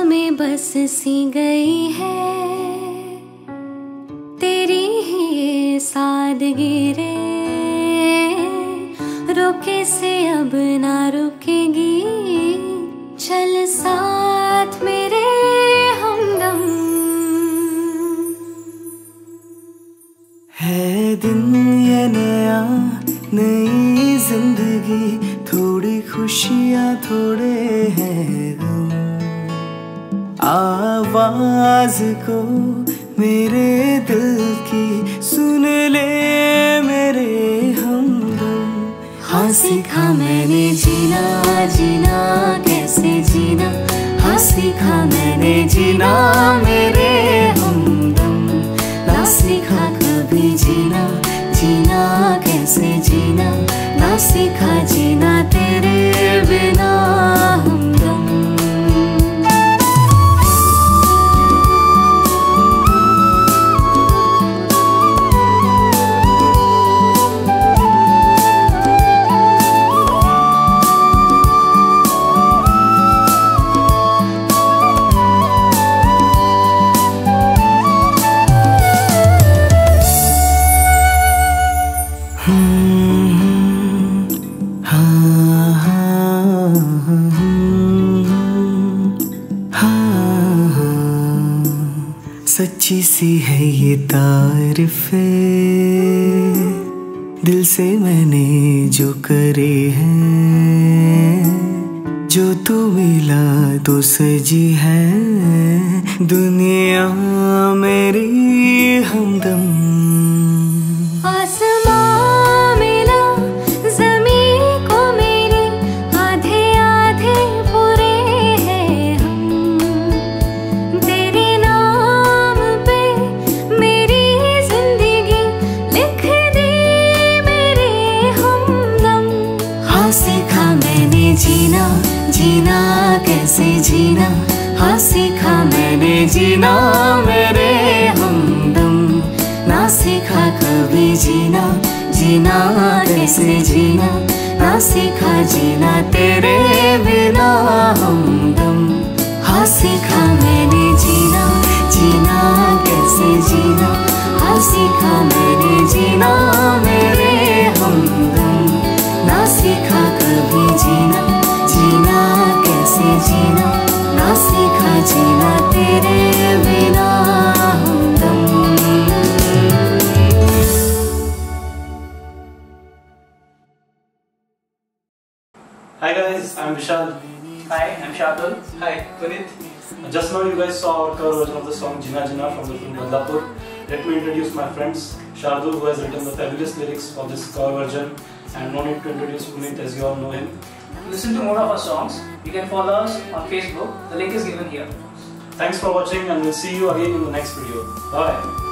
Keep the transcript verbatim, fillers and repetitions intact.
में बस सी गई है तेरी ही ये सादगी रे, रुके से अब ना रुकेगी, चल साथ मेरे हमदम। है दिन ये नया नई जिंदगी, थोड़ी खुशियाँ थोड़े हैं गम, आवाज को मेरे दिल की सुन ले मेरे हमदम। हाँ सीखा मैंने जीना जीना कैसे जीना, हाँ सीखा मैंने जीना मेरे हमदम। ना सीखा कभी जीना जीना कैसे जीना, ना सीखा जीना तेरे बिना हमदम। सच्ची सी है ये तारीफें, दिल से मैंने जो करे हैं, जो तू मिला तो सजी है दुनिया मेरी हमदम। आसमां मिला ज़मीं को मेरी, आधे आधे पूरे हैं हम, तेरे नाम पे मेरी जिंदगी लिख दी मेरे हमदम। हाँ सीखा मैंने जीना जीना कैसे जीना, हाँ सीखा मैंने जीना मेरे हमदम। ना सीखा कभी जीना जीना कैसे जीना, ना सीखा जीना तेरे बिना हमदम। हाँ सीखा मैंने जीना जीना कैसे जीना, हाँ सीखा मैंने जीना मेरे हमदम। ना सीखा कभी जीना जीना कैसे जीना, ना सीखा जीना तेरे बिना हमदम। Hi guys, I'm Vishal. Hi, I'm Shardul. Hi, Punit. Just now you guys saw our cover version of the song Jina Jina from the film Badlapur. Let me introduce my friends. Shardul, who has written the fabulous lyrics of this cover version, and no need to introduce Punit as you all know him. To listen to more of our songs, you can follow us on Facebook. The link is given here. Thanks for watching and we'll see you again in the next video. Bye.